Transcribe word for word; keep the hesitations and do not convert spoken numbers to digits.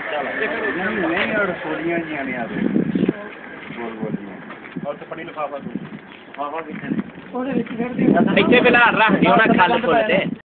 नहीं नहीं और सोलियां जी आने आ गए गोल गोल में और चपड़ी लिफाफा तू हां हां कितने ओदे विच फिर दी ਇੱਥੇ ਫਿਲਹਾਲ ਰੱਖ ਦਿਓ ਨਾ ਖੱਲ ਫੁੱਲ ਤੇ